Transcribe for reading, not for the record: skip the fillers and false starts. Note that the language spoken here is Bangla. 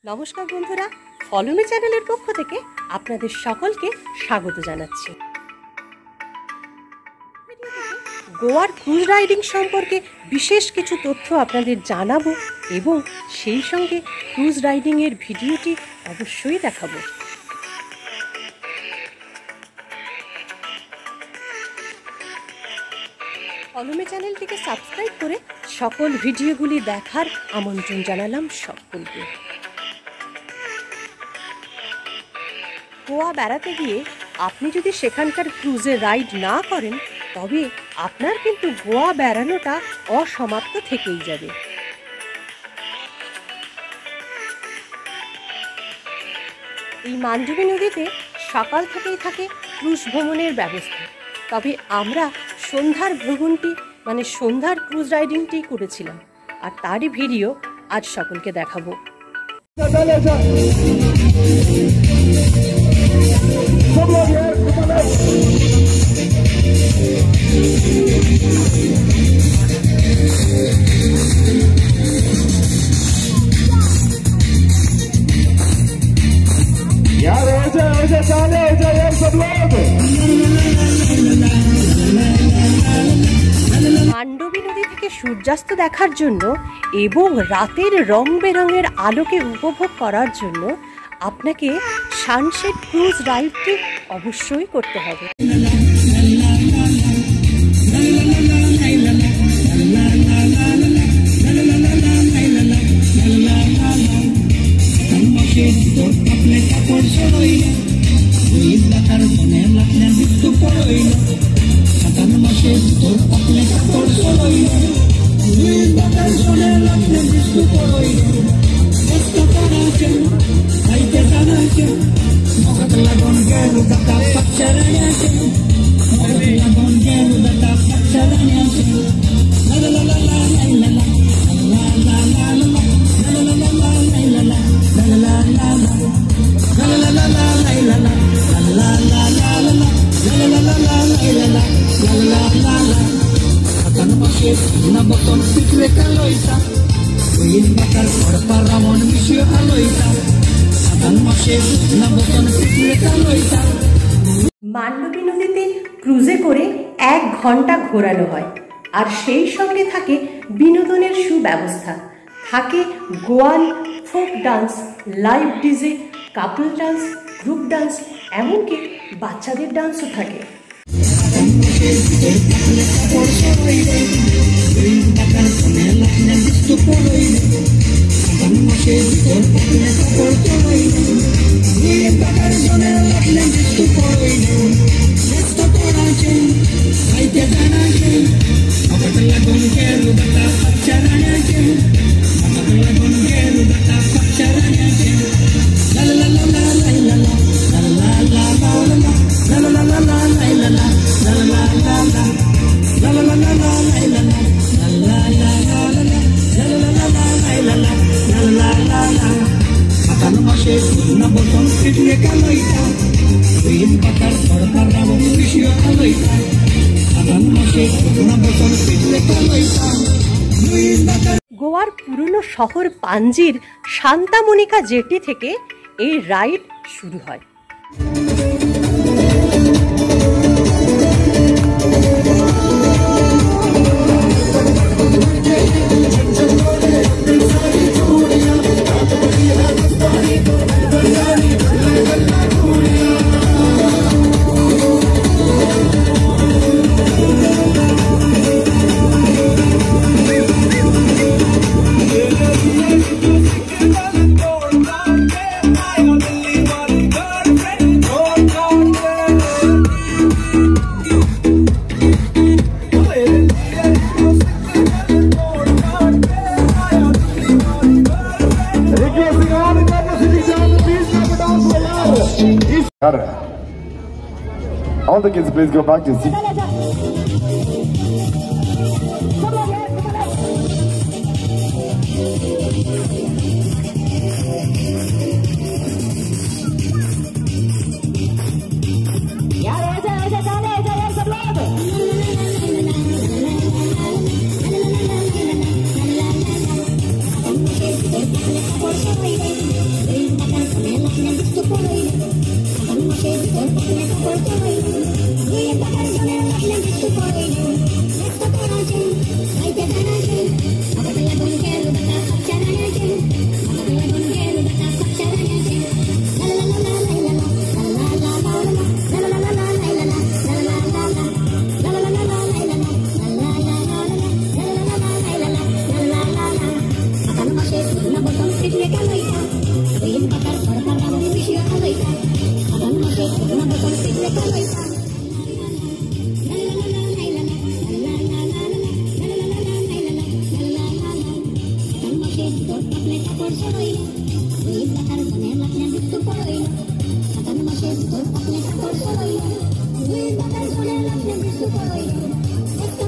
নমস্কার বন্ধুরা, ফলো মি চ্যানেলের পক্ষ থেকে আপনাদের সকলকে স্বাগত জানাচ্ছি। গোয়ার ক্রুজ রাইডিং সম্পর্কে বিশেষ কিছু তথ্য আপনাদের জানাবো এবং সেই সঙ্গে ক্রুজ রাইডিংয়ের ভিডিওটি অবশ্যই দেখাবো। ফলো মি চ্যানেলটিকে সাবস্ক্রাইব করে সকল ভিডিওগুলি দেখার আমন্ত্রণ জানালাম সকলকে। গোয়া বেড়াতে গিয়ে আপনি যদি সেখানকার ক্রুজে রাইড না করেন তবে আপনার কিন্তু গোয়া বেড়ানোটা অসমাপ্ত থেকেই যাবে। এই মান্ডবী নদীতে সকাল থেকেই থাকে ক্রুজ ভ্রমণের ব্যবস্থা, তবে আমরা সন্ধ্যার ভ্রমণটি সন্ধ্যার ক্রুজ রাইডিংটি করেছিলাম, আর তারই ভিডিও আজ সকলকে দেখাবো। মান্ডবী নদী থেকে সূর্যাস্ত দেখার জন্য এবং রাতের রং বেরঙের আলোকে উপভোগ করার জন্য আপনাকে সানসেট ক্রুজ রাইডটি অবশ্যই করতে হবে। মান্ডবী নদীতে ক্রুজে করে 1 ঘন্টা ঘোরানো হয়, আর সেই সঙ্গে থাকে বিনোদনের সুব্যবস্থা। থাকে Goan folk dance, live DJ, couple dance, group dance, এমনকি বাচ্চাদের ডান্সও থাকে। গোয়ার পুরনো শহর পাঞ্জির সান্তা মনিকা জেটি থেকে এই রাইড শুরু হয়। All the kids, please go back to seat. Por solo yo,